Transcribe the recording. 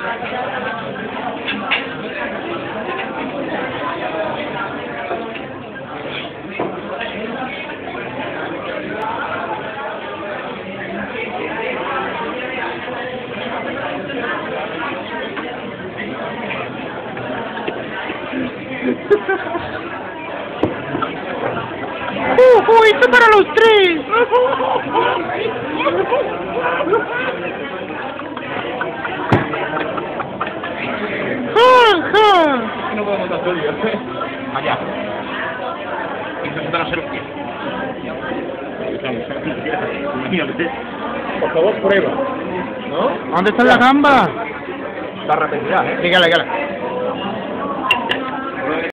¡Esto para los tres! ¡Ja, ja! No podemos hacer yo. Allá. Intentar hacer un pie. Imagínate. Por favor, prueba. ¿No? ¿Dónde está la gamba? Está arrepentida, ¿eh? Dígale.